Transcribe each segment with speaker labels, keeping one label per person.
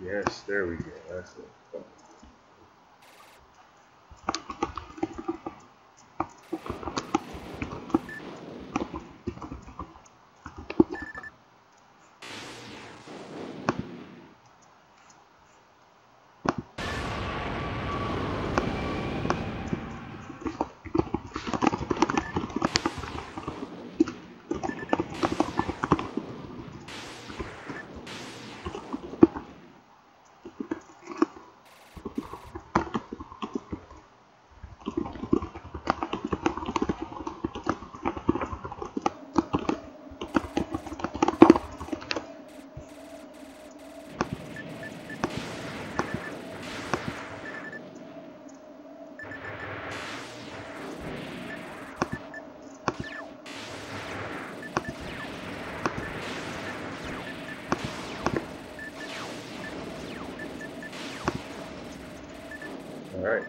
Speaker 1: Yes, there we go. That's it. All right.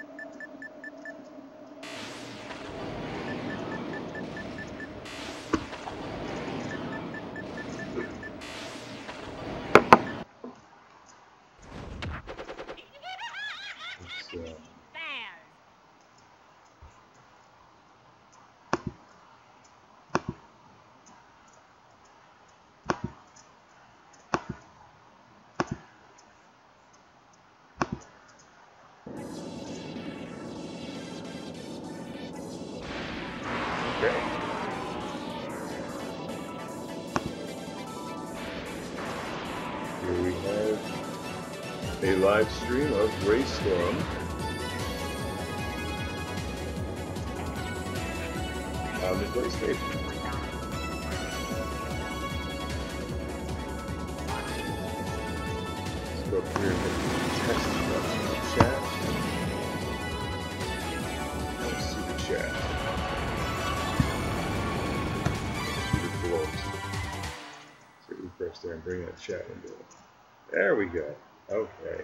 Speaker 1: Okay. Here we have a live stream of Raystorm. On the PlayStation. Let's go up here and hit the test button in the chat. Let's see the chat. So refresh there and bring that chat into it. There we go. Okay.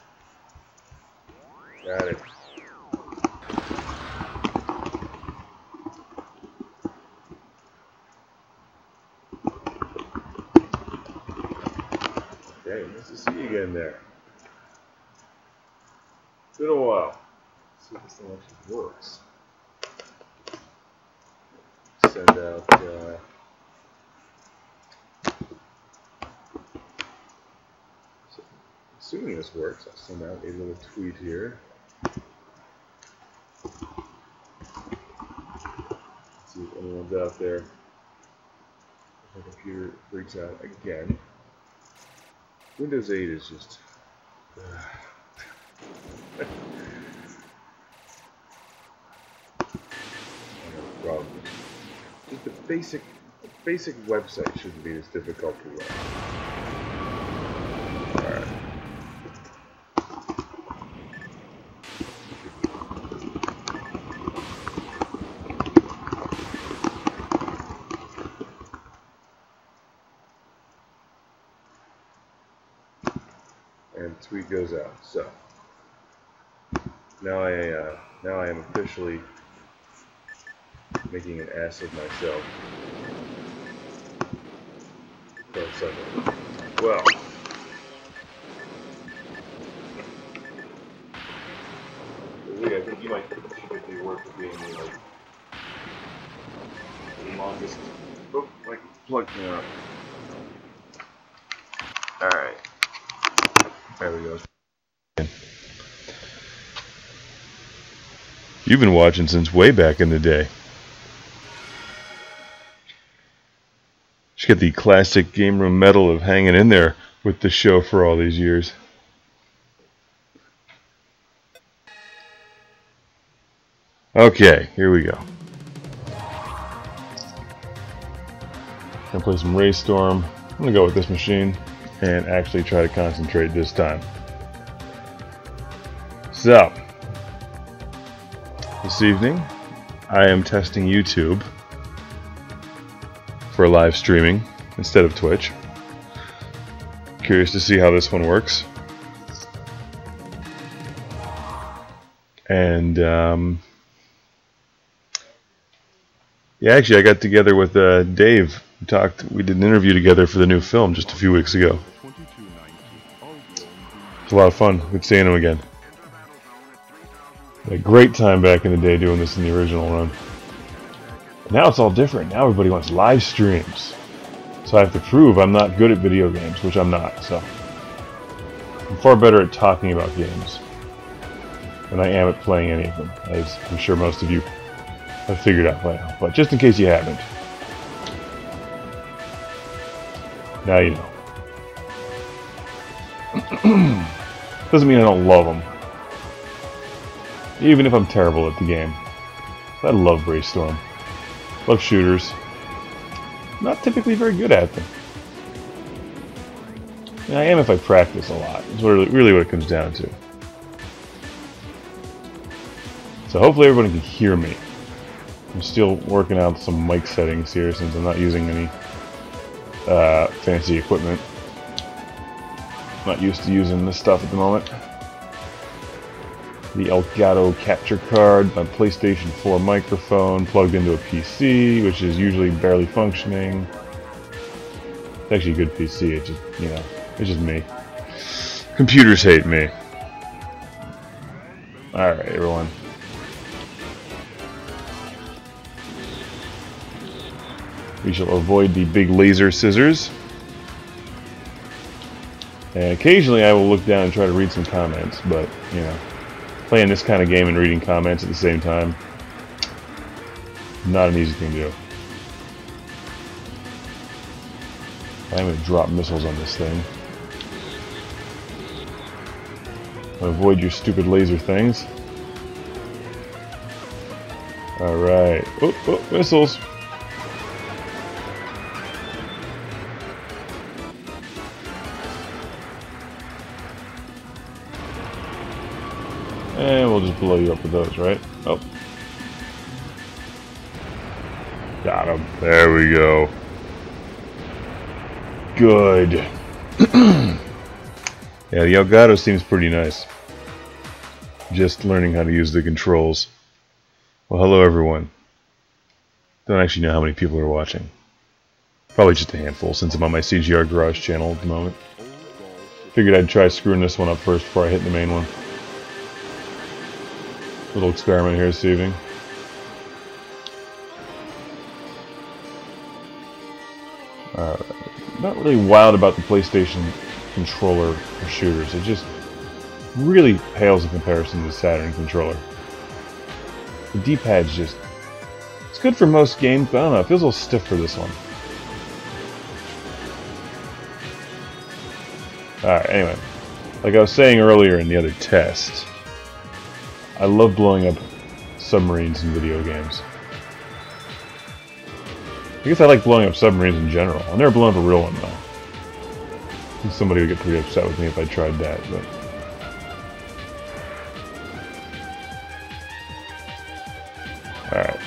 Speaker 1: Got it. Okay, nice to see you again there. It's been a while. Let's see if this thing actually works. Send out, so assuming this works, I'll send out a little tweet here. See if anyone's out there. If my computer freaks out again. Windows 8 is just problem. Just the basic website shouldn't be this difficult to run. Alright. And the tweet goes out. So now I am officially making an ass of myself. For a second. Well, Lee, I think you might should get the award for being the longest. Oh, like plug me up. All right. There we go. You've been watching since way back in the day. Should get the classic Game Room medal of hanging in there with the show for all these years. Okay, here we go. Gonna play some Raystorm. I'm gonna go with this machine and actually try to concentrate this time. So, this evening I am testing YouTube for live streaming instead of Twitch. Curious to see how this one works. And yeah, actually I got together with Dave. We did an interview together for the new film just a few weeks ago. It's a lot of fun. Good seeing him again. Had a great time back in the day doing this in the original run. Now it's all different. Now everybody wants live streams. So I have to prove I'm not good at video games, which I'm not. So I'm far better at talking about games than I am at playing any of them, as I'm sure most of you have figured out by now. But just in case you haven't, now you know. Doesn't mean I don't love them. Even if I'm terrible at the game. I love Brainstorm. Love shooters. Not typically very good at them. I am if I practice a lot. That's really what it comes down to. So hopefully everyone can hear me. I'm still working out some mic settings here since I'm not using any fancy equipment. Not used to using this stuff at the moment. The Elgato capture card, my PlayStation 4 microphone plugged into a PC, which is usually barely functioning. It's actually a good PC, it's just, you know, it's just me. Computers hate me. Alright, everyone. We shall avoid the big laser scissors. And occasionally I will look down and try to read some comments, but, you know, playing this kind of game and reading comments at the same time, not an easy thing to do. I'm going to drop missiles on this thing. Avoid your stupid laser things. Alright. Oh, oh, missiles! And we'll just blow you up with those, right? Oh. Got him. There we go. Good. Yeah, the Elgato seems pretty nice. Just learning how to use the controls. Well, hello everyone. Don't actually know how many people are watching. Probably just a handful, since I'm on my CGR Garage channel at the moment. Figured I'd try screwing this one up first before I hit the main one. Little experiment here this evening. Not really wild about the PlayStation controller for shooters. It just really pales in comparison to the Saturn controller. The D-pad's just... it's good for most games, but I don't know, it feels a little stiff for this one. Alright, anyway. Like I was saying earlier in the other test, I love blowing up submarines in video games. I guess I like blowing up submarines in general. I've never blown up a real one, though. I think somebody would get pretty upset with me if I tried that, but... alright.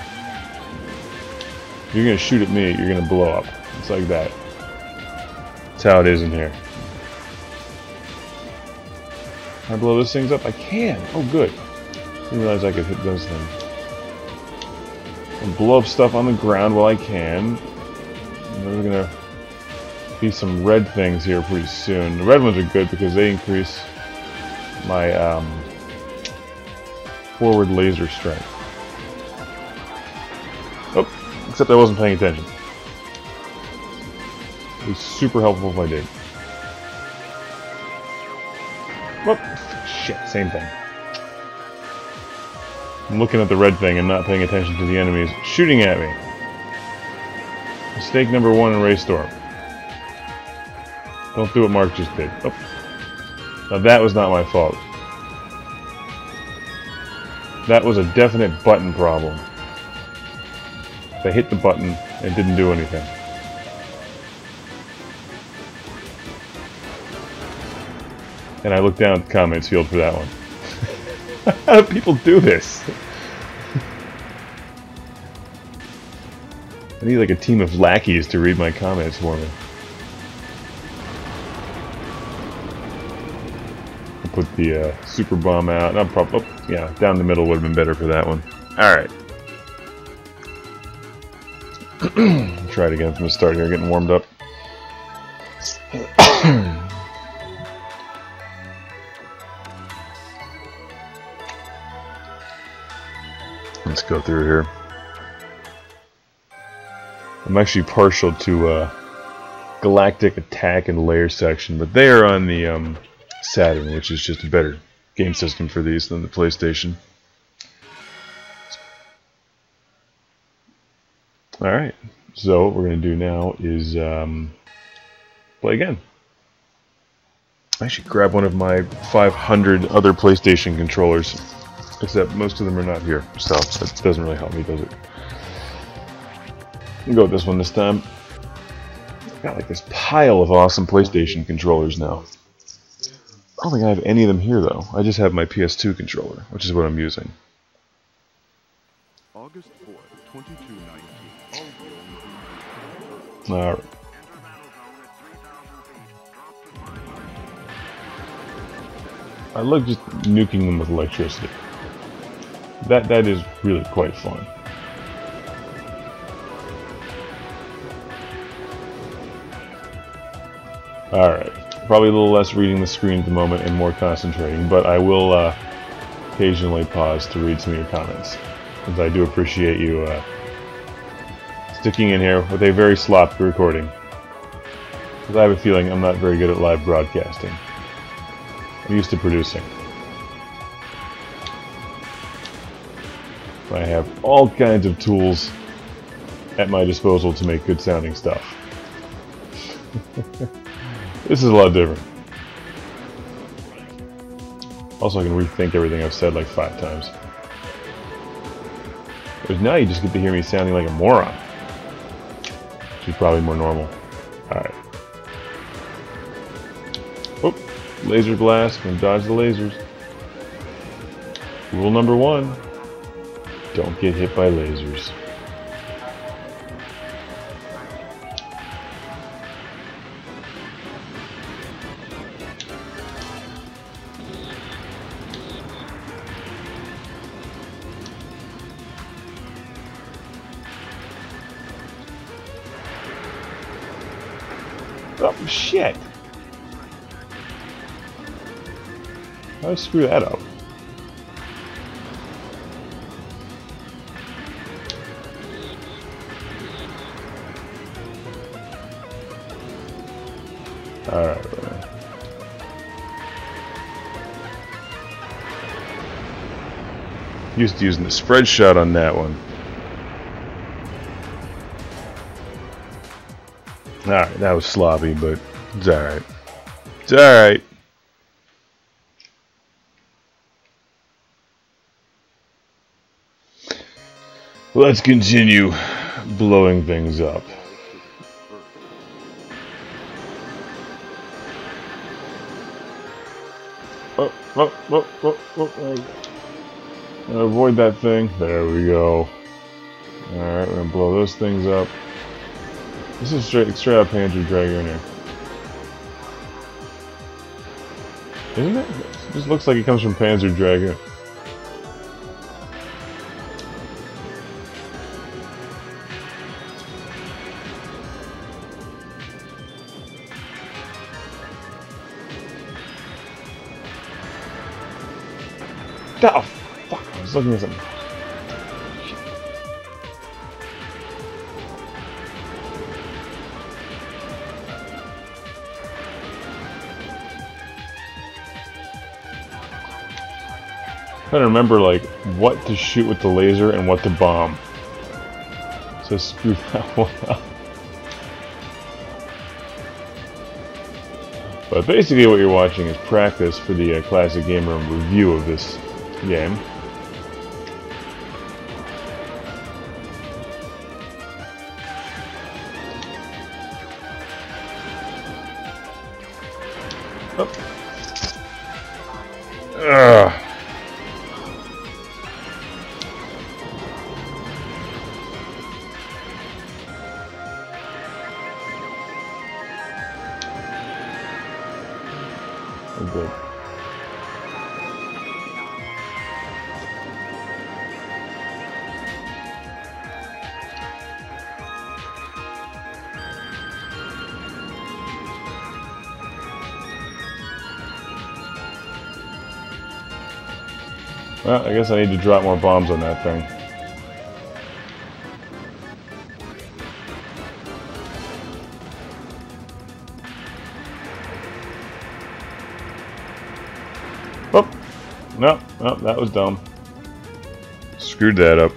Speaker 1: If you're gonna shoot at me, you're gonna blow up. It's like that. That's how it is in here. Can I blow those things up? I can! Oh, good. Didn't realize I could hit those things. I'll blow up stuff on the ground while I can. And there's gonna be some red things here pretty soon. The red ones are good because they increase my forward laser strength. Oh, except I wasn't paying attention. It was super helpful if I did. Whoop! Shit, same thing. I'm looking at the red thing and not paying attention to the enemies shooting at me. Mistake number 1 in Raystorm. Don't do what Mark just did. Oh. Now that was not my fault. That was a definite button problem. I hit the button and didn't do anything. And I looked down at the comments field for that one. How do people do this? I need like a team of lackeys to read my comments for me. I'll put the super bomb out. I'll probably, oh, yeah, down the middle would have been better for that one. Alright. Try it again from the start here, getting warmed up. Let's go through here. I'm actually partial to Galactic Attack and Lair section, but they are on the Saturn, which is just a better game system for these than the PlayStation. Alright, so what we're going to do now is play again. I should grab one of my 500 other PlayStation controllers, except most of them are not here, so that doesn't really help me, does it? I'll go with this one this time. I've got like this pile of awesome PlayStation controllers now. I don't think I have any of them here though. I just have my PS2 controller, which is what I'm using.
Speaker 2: August 4th, 2219.
Speaker 1: Alright. I love just nuking them with electricity. That is really quite fun. Alright. Probably a little less reading the screen at the moment and more concentrating, but I will occasionally pause to read some of your comments, because I do appreciate you sticking in here with a very sloppy recording. Because I have a feeling I'm not very good at live broadcasting. I'm used to producing. I have all kinds of tools at my disposal to make good sounding stuff. This is a lot different. Also, I can rethink everything I've said like 5 times. But now you just get to hear me sounding like a moron. Which is probably more normal. Alright. Oh, laser blast. Gonna dodge the lasers. Rule number 1. Don't get hit by lasers. Oh, shit! How did I screw that up? Alright. Used to using the spread shot on that one. Alright, that was sloppy, but it's alright. It's alright. Let's continue blowing things up. Avoid that thing. There we go. Alright, we're gonna blow those things up. This is straight out Panzer Dragoon. Isn't it? It just looks like it comes from Panzer Dragoon. Oh, fuck, I was looking at something. I'm trying to remember, like, what to shoot with the laser and what to bomb. So screw that one up. But basically what you're watching is practice for the Classic Gamer review of this game. Oh. Ugh. Good. Well, I guess I need to drop more bombs on that thing. Oh, that was dumb. Screwed that up.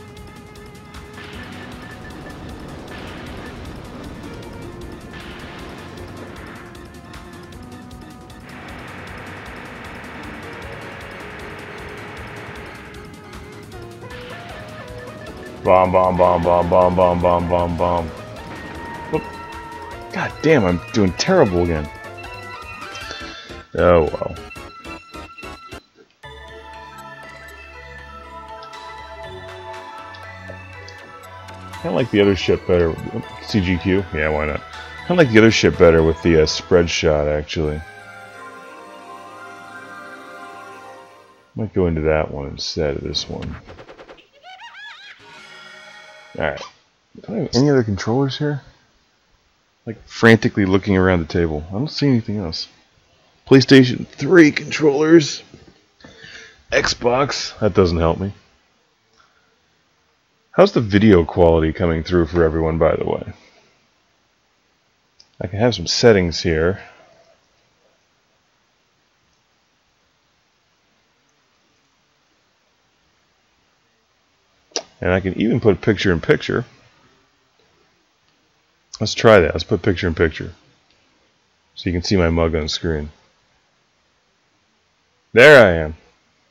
Speaker 1: Bomb, bomb, bomb, bomb, bomb, bomb, bomb, bomb, bomb. Whoop. God damn, I'm doing terrible again. Oh well. Kinda like the other ship better. CGQ? Yeah, why not? Kinda like the other ship better with the spread shot, actually. Might go into that one instead of this one. Alright. Do I have any other controllers here? Like, frantically looking around the table. I don't see anything else. PlayStation 3 controllers. Xbox. That doesn't help me. How's the video quality coming through for everyone, by the way? I can have some settings here. And I can even put picture in picture. Let's try that. Let's put picture in picture. So you can see my mug on screen. There I am.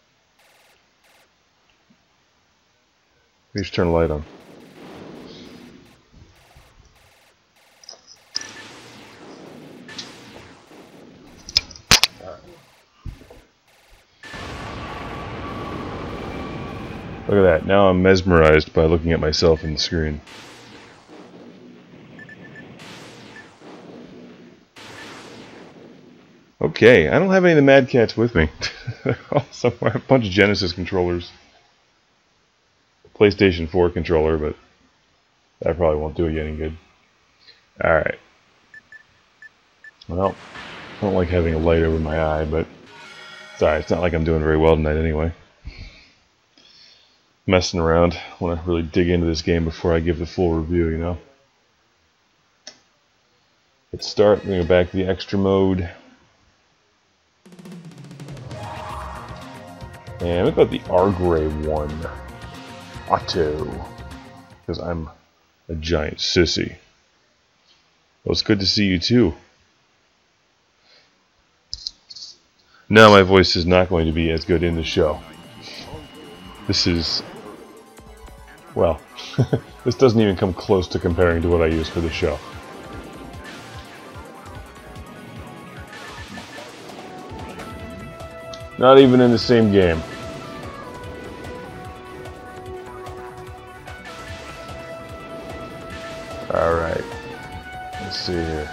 Speaker 1: Please turn the light on. Look at that. Now I'm mesmerized by looking at myself in the screen. Okay, I don't have any of the Mad Cats with me. They're all somewhere. A bunch of Genesis controllers. PlayStation 4 controller, but that probably won't do you any good. Alright. Well, I don't like having a light over my eye, but sorry, it's not like I'm doing very well tonight anyway. Messing around. I want to really dig into this game before I give the full review, you know. Let's start. We're going to go back to the extra mode. And what about the Argray one? Otto. Because I'm a giant sissy. Well, it's good to see you too. No, my voice is not going to be as good in the show. This is... well, this doesn't even come close to comparing to what I use for the show. Not even in the same game. Alright. Let's see here.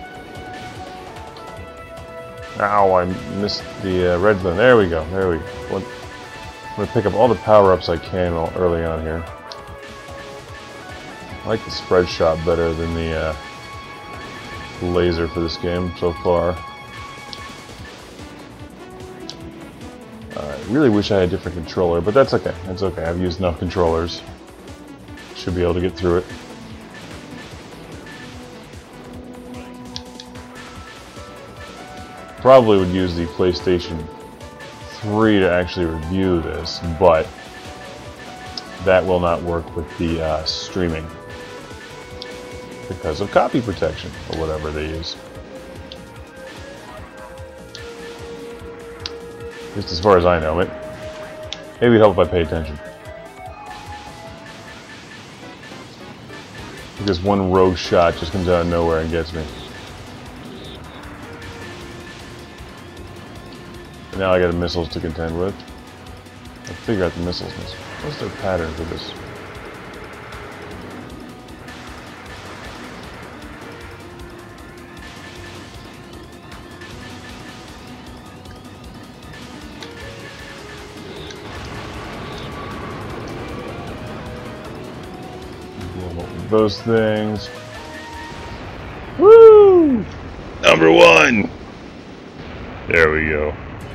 Speaker 1: Ow, I missed the red button. There we go. There we go. I'm going to pick up all the power-ups I can early on here. I like the spread shot better than the laser for this game so far. I really wish I had a different controller, but that's okay. That's okay. I've used enough controllers. Should be able to get through it. Probably would use the PlayStation 3 to actually review this, but that will not work with the streaming because of copy protection or whatever they use. Just as far as I know it. Maybe it'd help if I pay attention. Because one rogue shot just comes out of nowhere and gets me. Now I got missiles to contend with. I'll figure out the missiles. What's their pattern for this? Those things. Woo! Number one! There we go.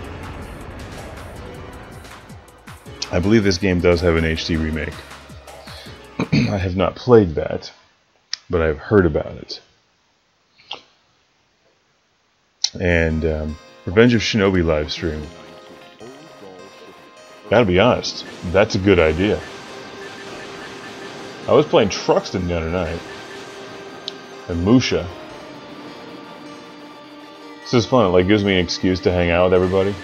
Speaker 1: I believe this game does have an HD remake. I have not played that, but I've heard about it. And Revenge of Shinobi livestream. Gotta be honest, that's a good idea. I was playing Truxton the other night. And Musha. This is fun. It like gives me an excuse to hang out with everybody.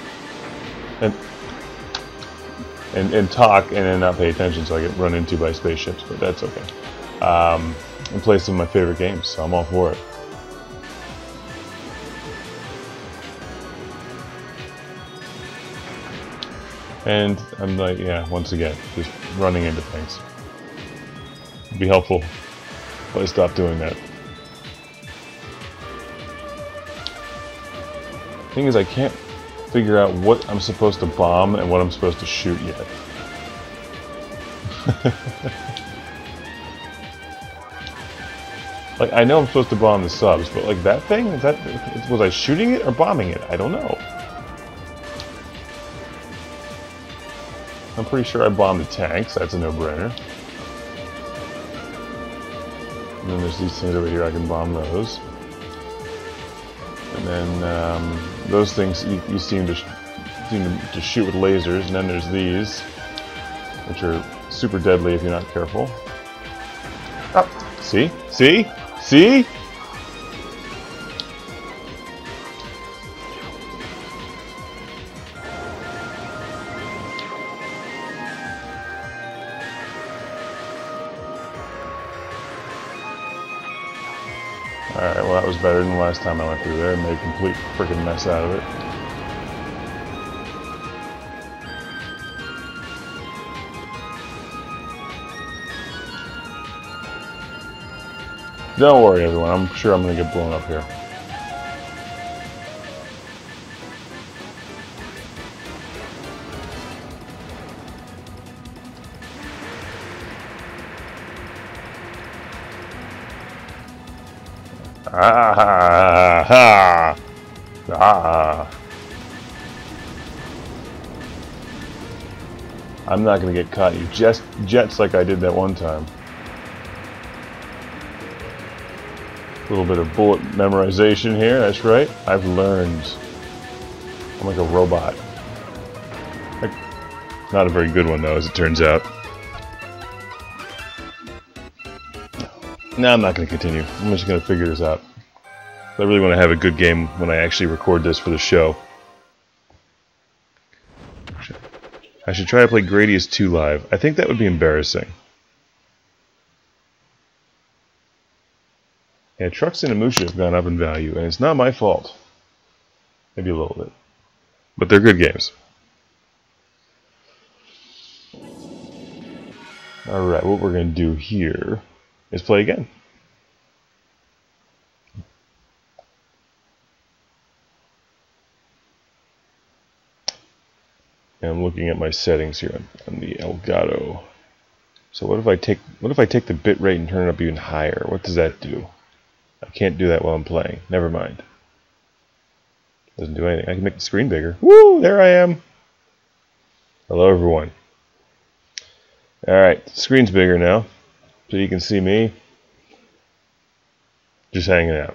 Speaker 1: And talk and then not pay attention so I get run into by spaceships, but that's okay. And play some of my favorite games, so I'm all for it. And I'm like, yeah, once again, just running into things. It'd be helpful if I stop doing that. Thing is, I can't figure out what I'm supposed to bomb and what I'm supposed to shoot yet. Like, I know I'm supposed to bomb the subs, but like that thing, was I shooting it or bombing it? I don't know. I'm pretty sure I bombed the tanks, that's a no-brainer. And then there's these things over here, I can bomb those. And then those things you seem to shoot with lasers, and then there's these, which are super deadly if you're not careful. Oh, see? See? See? Alright, well that was better than the last time I went through there and made a complete freaking mess out of it. Don't worry everyone, I'm sure I'm going to get blown up here. Ah, ha, ah. I'm not going to get caught. You jets like I did that one time. A little bit of bullet memorization here, that's right. I've learned. I'm like a robot. Not a very good one though, as it turns out. No, I'm not going to continue. I'm just going to figure this out. I really want to have a good game when I actually record this for the show. I should try to play Gradius 2 live. I think that would be embarrassing. Yeah, Truxton and Musha have gone up in value, and it's not my fault. Maybe a little bit. But they're good games. Alright, what we're going to do here is play again. And I'm looking at my settings here on the Elgato. So what if I take the bit rate and turn it up even higher? What does that do? I can't do that while I'm playing. Never mind. Doesn't do anything. I can make the screen bigger. Woo! There I am. Hello everyone. Alright, the screen's bigger now. So you can see me. Just hanging out.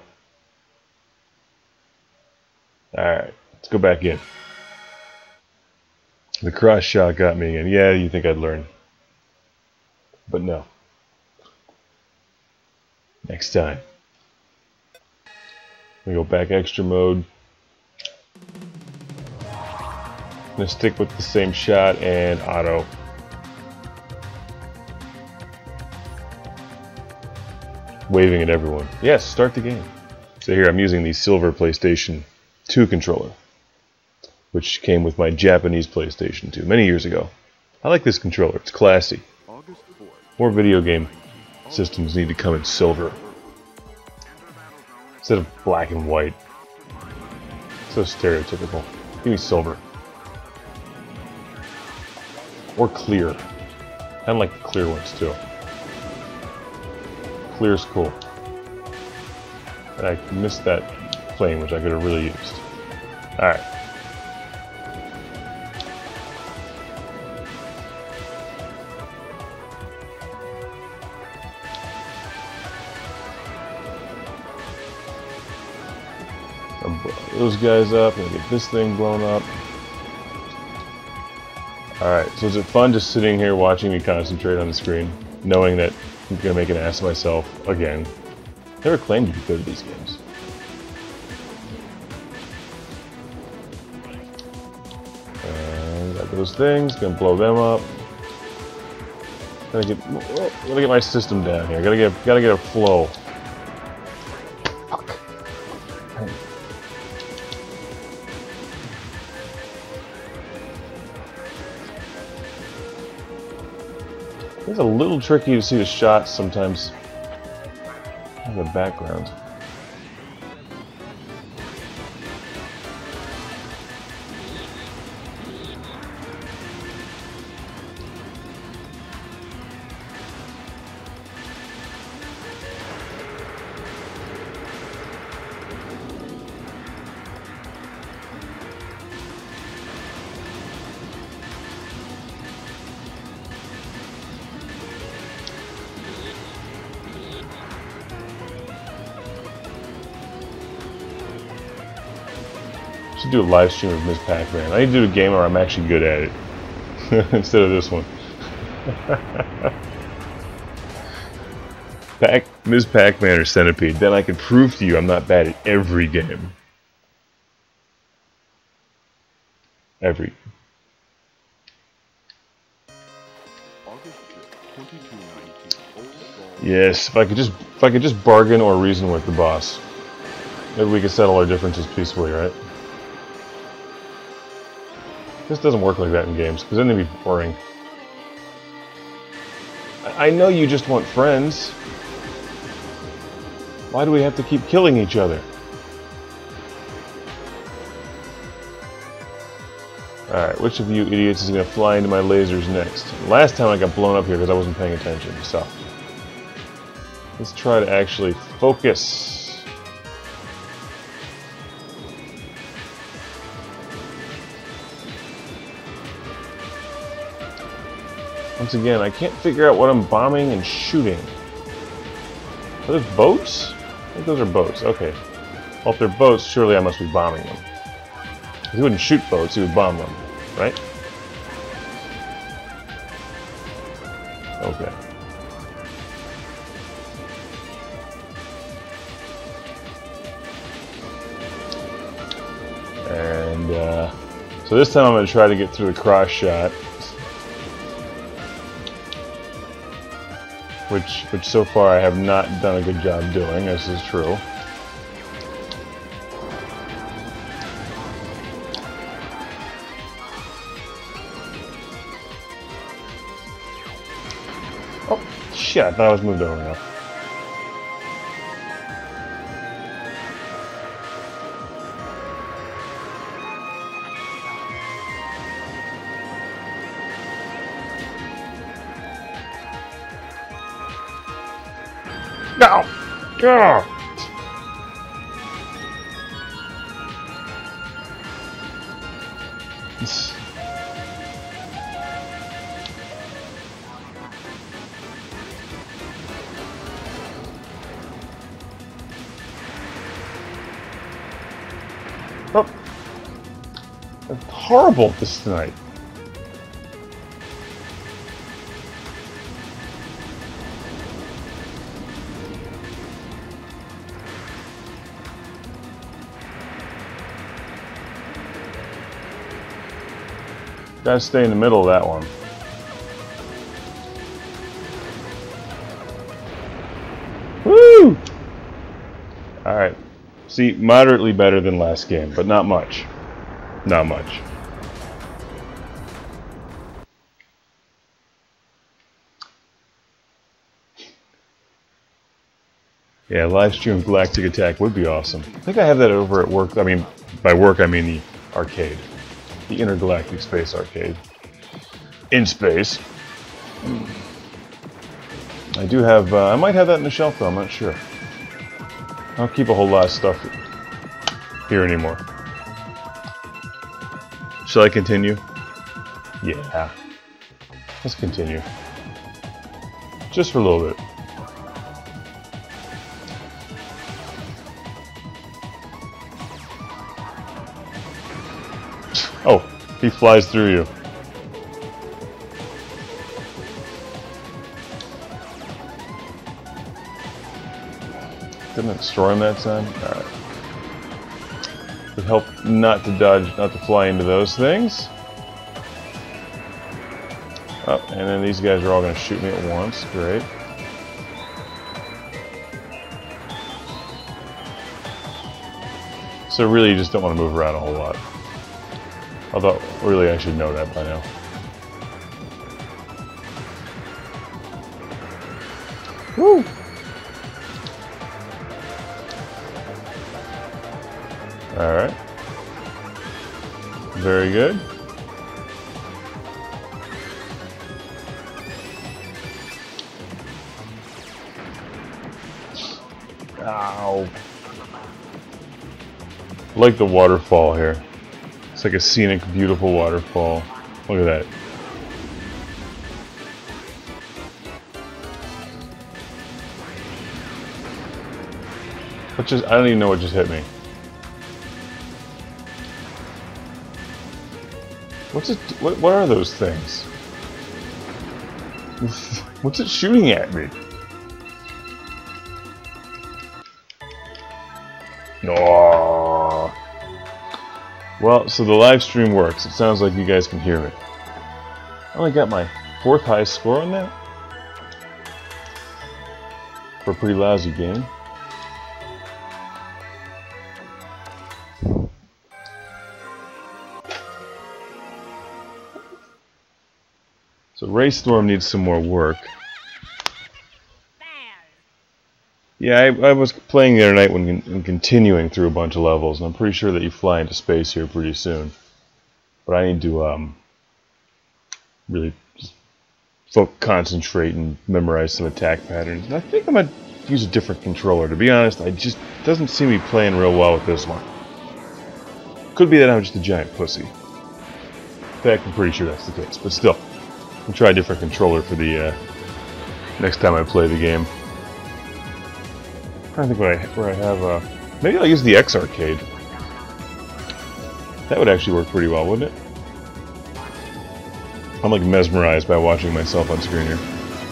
Speaker 1: Alright, let's go back in. The cross shot got me again. Yeah, you think I'd learn. But no. Next time. We go back extra mode. I'm gonna stick with the same shot and auto. Waving at everyone. Yes, start the game. So here I'm using the silver PlayStation 2 controller, which came with my Japanese PlayStation 2 many years ago. I like this controller, it's classy. More video game systems need to come in silver instead of black and white. So stereotypical. Give me silver. Or clear. I like the clear ones too. Clear's cool. And I missed that flame, which I could have really used. Alright. I'll blow those guys up and get this thing blown up. Alright, so is it fun just sitting here watching me concentrate on the screen, knowing that I'm gonna make an ass of myself again? Never claimed to be good at these games. Got those things, gonna blow them up. Gotta get my system down here. Gotta get a flow. Fuck. It's a little tricky to see the shots sometimes in the background. Should do a live stream of Ms. Pac-Man. I need to do a game where I'm actually good at it instead of this one. Ms. Pac-Man or Centipede. Then I can prove to you I'm not bad at every game. Every.
Speaker 2: August 5th, 2292. Old Ball.
Speaker 1: Yes, if I could just bargain or reason with the boss, maybe we could settle our differences peacefully, right? This doesn't work like that in games, because then they'd be boring. I know you just want friends. Why do we have to keep killing each other? Alright, which of you idiots is going to fly into my lasers next? Last time I got blown up here because I wasn't paying attention, so... let's try to actually focus. Once again, I can't figure out what I'm bombing and shooting. Are those boats? I think those are boats. Okay. Well, if they're boats, surely I must be bombing them. He wouldn't shoot boats, he would bomb them, right? Okay. And, so this time I'm going to try to get through the cross shot. Which so far I have not done a good job doing, this is true. Oh, shit, I thought I was moved over now. No! Go! Oh. I'm horrible at this tonight. Gotta stay in the middle of that one. Woo! Alright. See, moderately better than last game, but not much. Not much. Yeah, live stream Galactic Attack would be awesome. I think I have that over at work. I mean, by work I mean the arcade. The Intergalactic Space Arcade. In space. I do have, I might have that in the shelf though, I'm not sure. I don't keep a whole lot of stuff here anymore. Shall I continue? Yeah. Let's continue. Just for a little bit. Oh, he flies through you. Didn't it destroy him that time? Alright. Would help not to dodge, not to fly into those things. Oh, and then these guys are all going to shoot me at once. Great. So really you just don't want to move around a whole lot. Although, really I should know that by now. Woo! Alright. Very good. Ow. I like the waterfall here. It's like a scenic, beautiful waterfall. Look at that. I don't even know what just hit me. What's it? What are those things? What's it shooting at me? No. Well, so the live stream works. It sounds like you guys can hear me. I only got my 4th highest score on that. For a pretty lousy game. So Raystorm needs some more work. Yeah, I was playing the other night and continuing through a bunch of levels, and I'm pretty sure that you fly into space here pretty soon. But I need to really just concentrate and memorize some attack patterns. And I think I'm going to use a different controller. To be honest, it doesn't seem to be playing real well with this one. Could be that I'm just a giant pussy. In fact, I'm pretty sure that's the case, but still. I'll try a different controller for the next time I play the game. I'm trying to think where I have. Maybe I'll use the X Arcade. That would actually work pretty well, wouldn't it? I'm like mesmerized by watching myself on screen here.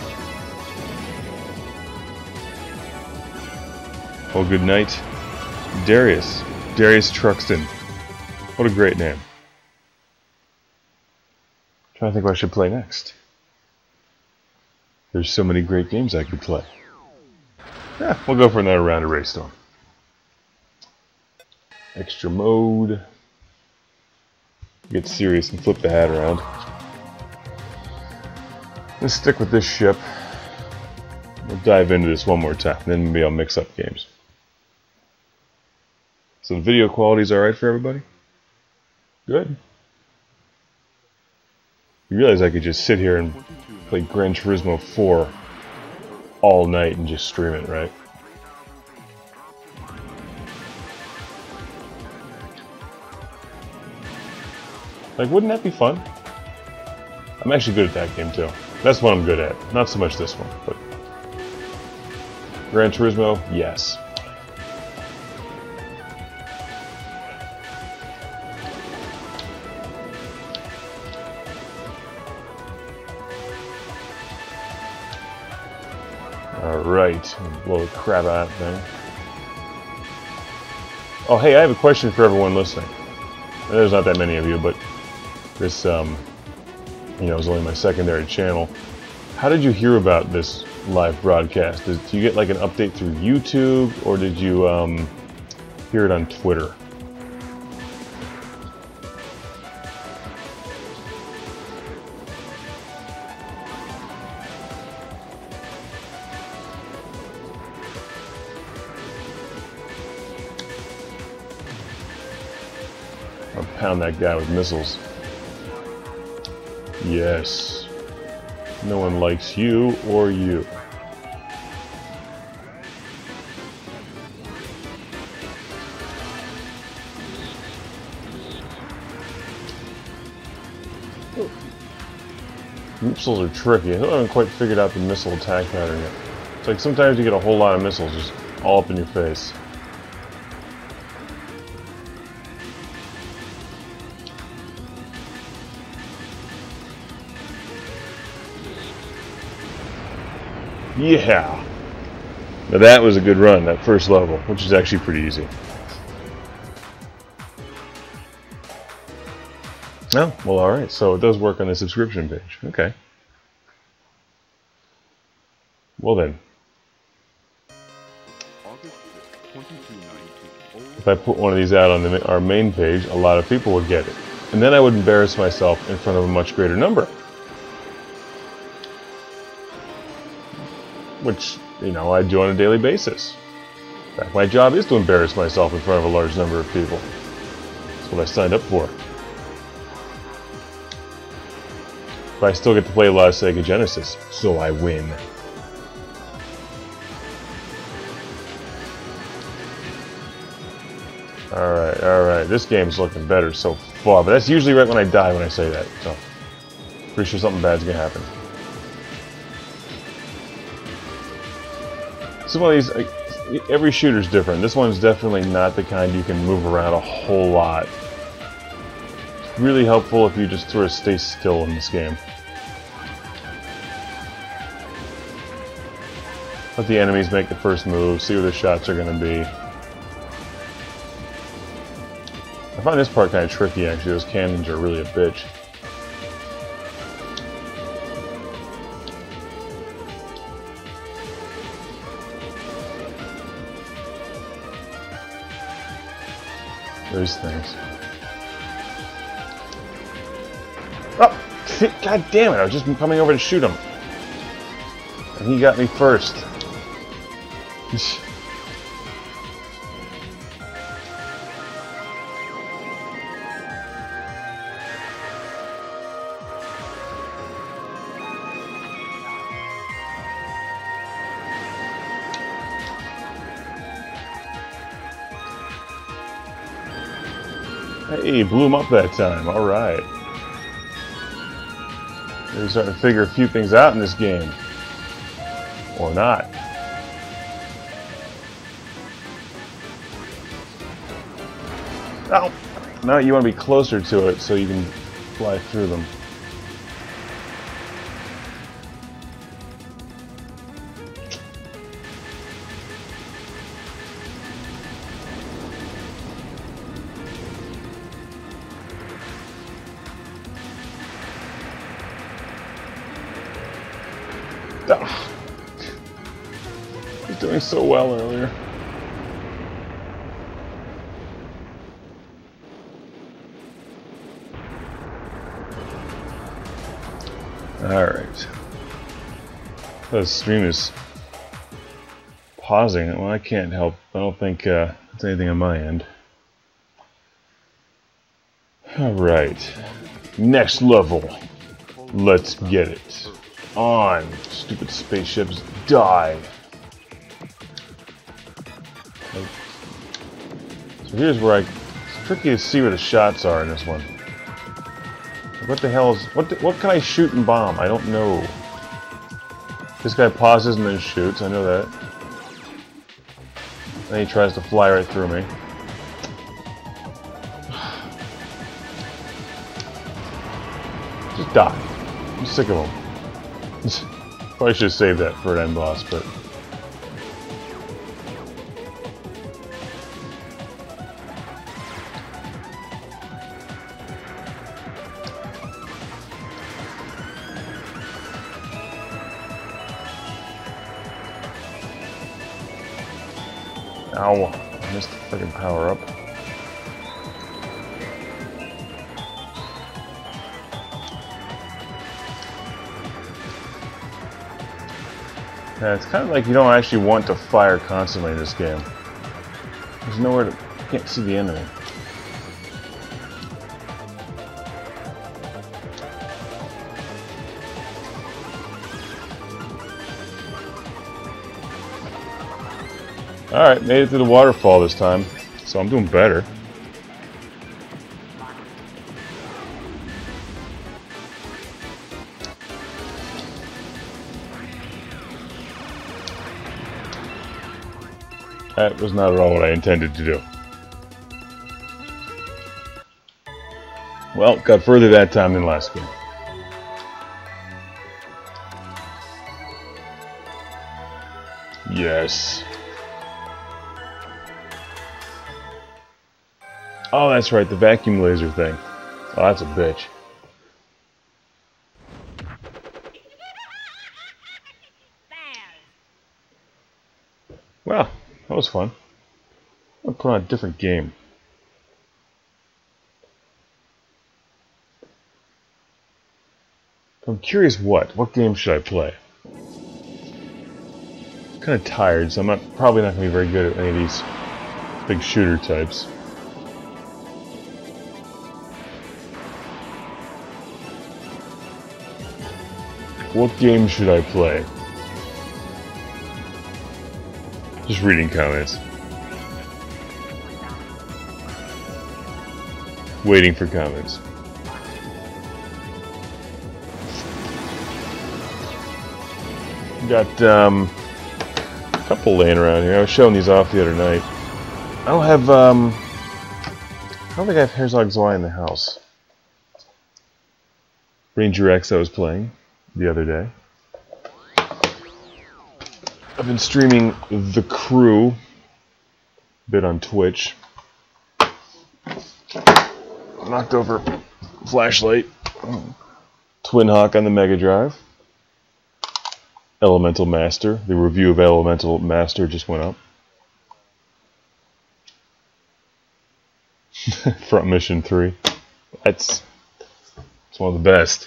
Speaker 1: Oh, good night, Darius Truxton. What a great name. I think what I should play next. There's so many great games I could play. Yeah, we'll go for another round of Raystorm. Extra mode. Get serious and flip the hat around. Let's stick with this ship. We'll dive into this one more time, then maybe I'll mix up games. So the video quality's alright for everybody? Good. You realize I could just sit here and play Gran Turismo 4 all night and just stream it, right? Like, wouldn't that be fun? I'm actually good at that game too. That's what I'm good at. Not so much this one, but Gran Turismo, yes. Alright, blow the crap out of that thing. Oh, hey, I have a question for everyone listening. There's not that many of you, but this, you know, is only my secondary channel. How did you hear about this live broadcast? Did you get like an update through YouTube, or did you hear it on Twitter? I'll pound that guy with missiles. Yes. No one likes you or you. Missiles are tricky. I haven't quite figured out the missile attack pattern yet. It's like sometimes you get a whole lot of missiles just all up in your face. Yeah! Now that was a good run, that first level, which is actually pretty easy. Oh, well, alright, so it does work on the subscription page. Okay. Well then.
Speaker 2: August 5th, 2219.
Speaker 1: If I put one of these out on our main page, a lot of people would get it. And then I would embarrass myself in front of a much greater number. Which, you know, I do on a daily basis. In fact, my job is to embarrass myself in front of a large number of people. That's what I signed up for. But I still get to play a lot of Sega Genesis, so I win. Alright, this game's looking better so far, but that's usually right when I die when I say that, so pretty sure something bad's gonna happen. This is one of these, every shooter's different. This one's definitely not the kind you can move around a whole lot. It's really helpful if you just sort of stay still in this game. Let the enemies make the first move, see where the shots are gonna be. I find this part kind of tricky, actually. Those cannons are really a bitch. Those things. Oh! God damn it! I was just coming over to shoot him. And he got me first. Hey, blew him up that time. Alright. We're starting to figure a few things out in this game. Or not. Oh! Now you want to be closer to it so you can fly through them. He's doing so well earlier. Alright. The stream is pausing. Well, I can't help. I don't think it's anything on my end. Alright. Next level. Let's get it. On. Stupid spaceships, die. So here's where it's tricky to see where the shots are in this one. What the hell is... What can I shoot and bomb? I don't know. This guy pauses and then shoots, I know that. Then he tries to fly right through me. Just die. I'm sick of them. Probably should have saved that for an end boss, but... Ow! I missed the freaking power up. Yeah, it's kind of like you don't actually want to fire constantly in this game. There's nowhere to... You can't see the enemy. Alright, made it to the waterfall this time, so I'm doing better. That was not at all what I intended to do. Well, got further that time than last game. Yes. Oh, that's right, the vacuum laser thing. Oh, that's a bitch. Well, that was fun. I'll put on a different game. I'm curious what game should I play? I'm kind of tired, so I'm probably not going to be very good at any of these big shooter types. What game should I play? Just reading comments. Waiting for comments. Got a couple laying around here. I was showing these off the other night. I don't have I don't think I have Herzog Zwei in the house. Ranger X I was playing the other day. I've been streaming The Crew a bit on Twitch. Knocked over flashlight. Twin Hawk on the Mega Drive. Elemental Master. The review of Elemental Master just went up. Front Mission 3. It's one of the best.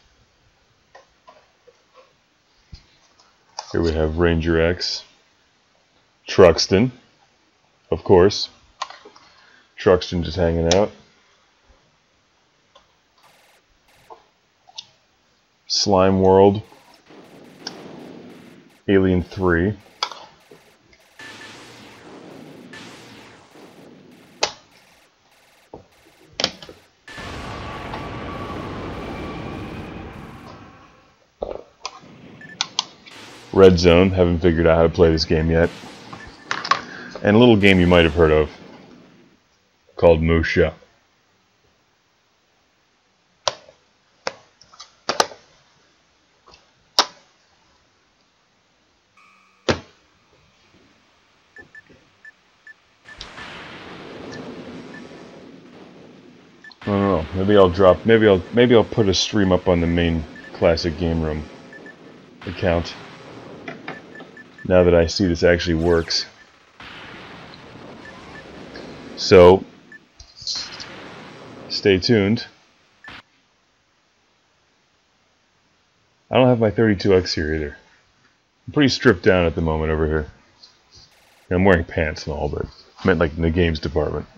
Speaker 1: Here we have Ranger X. Truxton, of course. Truxton just hanging out. Slime World. Alien 3. Red Zone, haven't figured out how to play this game yet. And a little game you might have heard of called Musha. I don't know. Maybe I'll put a stream up on the main Classic Game Room account. Now that I see this actually works. So, stay tuned. I don't have my 32X here either. I'm pretty stripped down at the moment over here. I'm wearing pants and all, but I meant like in the games department.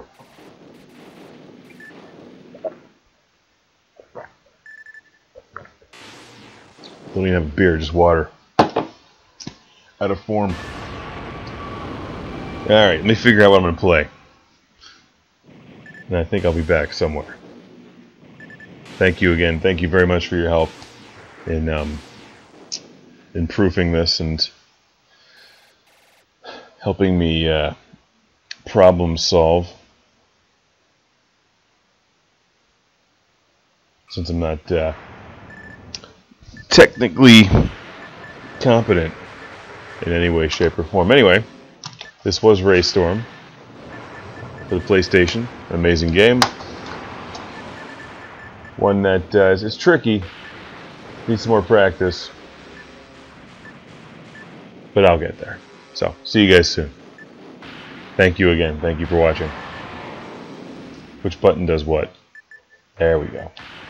Speaker 1: Don't even have a beer, just water. Out of form. Alright, let me figure out what I'm going to play. And I think I'll be back somewhere. Thank you again. Thank you very much for your help in proofing this and helping me problem solve. Since I'm not technically competent in any way, shape, or form. Anyway, this was Raystorm for the PlayStation. An amazing game. One that is tricky. Needs some more practice. But I'll get there. So, see you guys soon. Thank you again. Thank you for watching. Which button does what? There we go.